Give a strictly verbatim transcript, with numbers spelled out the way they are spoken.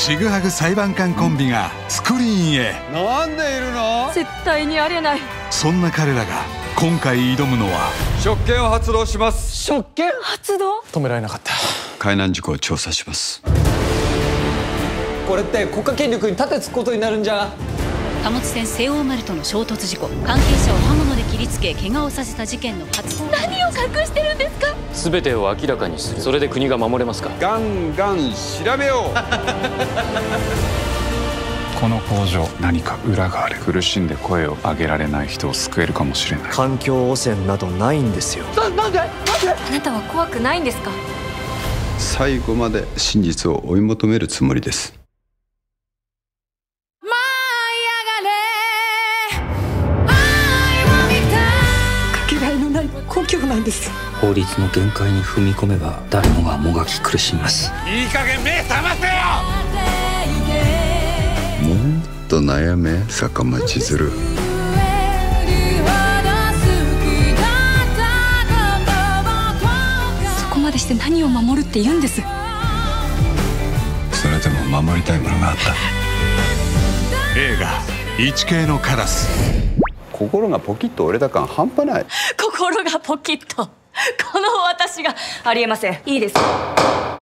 ちぐはぐ裁判官コンビがスクリーンへ。 なんでいるの？ 絶対にありえない。 そんな彼らが今回挑むのは職権を発動します。 職権発動？ 止められなかった。 海難事故を調査します。 これって国家権力に盾つくことになるんじゃ。 貨物船西欧丸との衝突事故、関係者を刃物で切りつけ怪我をさせた事件の初公何を隠してるんですか？ 全てを明らかにする。それで国が守れますか？ ガンガン調べよう。 この工場、何か裏がある。苦しんで声を上げられない人を救えるかもしれない。 環境汚染などないんですよ。 な、なんで？なんで？ あなたは怖くないんですか？ 最後まで真実を追い求めるつもりです。 根拠なんです。 法律の限界に踏み込めば誰もがもがき苦しみます。 いい加減目覚ませよ。もっと悩め坂間千鶴。 そこまでして何を守るって言うんです？ それでも守りたいものがあった。 映画「イチケイのカラス」。 心がポキッと折れた感半端ない。 心がポキッと、この私がありえません。いいです。